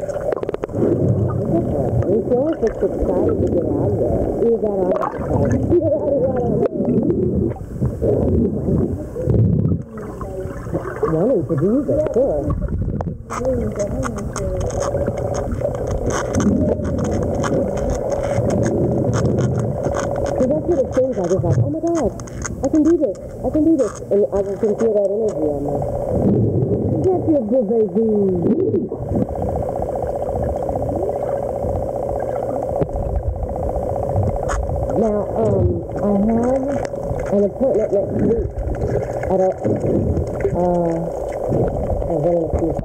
We feel like it's excited to get out of there. You got on wanting to do this, sure. So that's what it seems like. It's like, oh my God, I can do this. I can do this. And I just can feel that energy on me. That's your good baby. Now, I have an appointment next week at a, I'm going to see